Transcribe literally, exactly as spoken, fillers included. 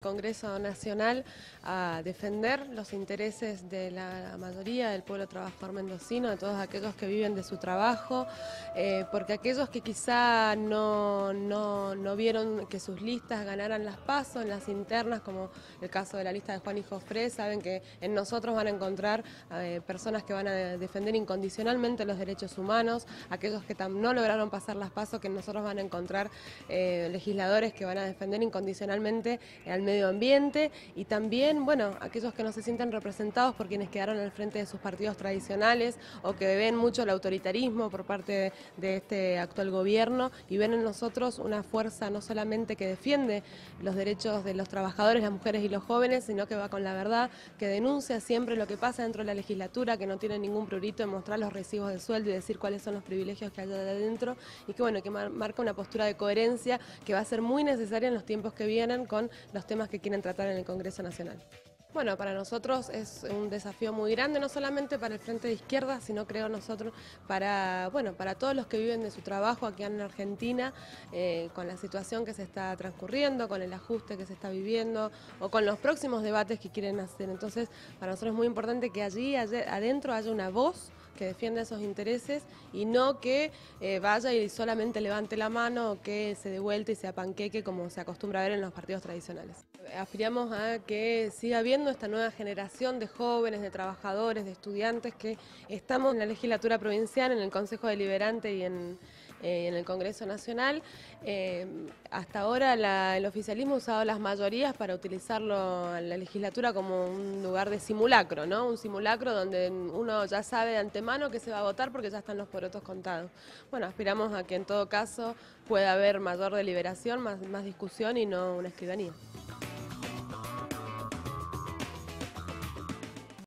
Congreso Nacional a defender los intereses de la mayoría del pueblo trabajador mendocino, de todos aquellos que viven de su trabajo, eh, porque aquellos que quizá no, no, no vieron que sus listas ganaran las PASO en las internas, como el caso de la lista de Juan y Jofré, saben que en nosotros van a encontrar eh, personas que van a defender incondicionalmente los derechos humanos, aquellos que no lograron pasar las PASO, que en nosotros van a encontrar eh, legisladores que van a defender incondicionalmente al medio medio ambiente y también, bueno, aquellos que no se sienten representados por quienes quedaron al frente de sus partidos tradicionales o que ven mucho el autoritarismo por parte de este actual gobierno y ven en nosotros una fuerza no solamente que defiende los derechos de los trabajadores, las mujeres y los jóvenes, sino que va con la verdad, que denuncia siempre lo que pasa dentro de la legislatura, que no tiene ningún prurito en mostrar los recibos de sueldo y decir cuáles son los privilegios que hay de adentro y que, bueno, que marca una postura de coherencia que va a ser muy necesaria en los tiempos que vienen con los temas que quieren tratar en el Congreso Nacional. Bueno, para nosotros es un desafío muy grande, no solamente para el Frente de Izquierda, sino creo nosotros para, bueno, para todos los que viven de su trabajo aquí en Argentina, eh, con la situación que se está transcurriendo, con el ajuste que se está viviendo o con los próximos debates que quieren hacer. Entonces, para nosotros es muy importante que allí, allí adentro haya una voz que defienda esos intereses y no que eh, vaya y solamente levante la mano o que se dé vuelta y sea panqueque como se acostumbra a ver en los partidos tradicionales. Aspiramos a que siga habiendo esta nueva generación de jóvenes, de trabajadores, de estudiantes que estamos en la legislatura provincial, en el Consejo Deliberante y en, eh, en el Congreso Nacional. Eh, hasta ahora la, el oficialismo ha usado las mayorías para utilizarlo en la legislatura como un lugar de simulacro, ¿no? Un simulacro donde uno ya sabe de antemano que se va a votar porque ya están los porotos contados. Bueno, aspiramos a que en todo caso pueda haber mayor deliberación, más, más discusión y no una escribanía.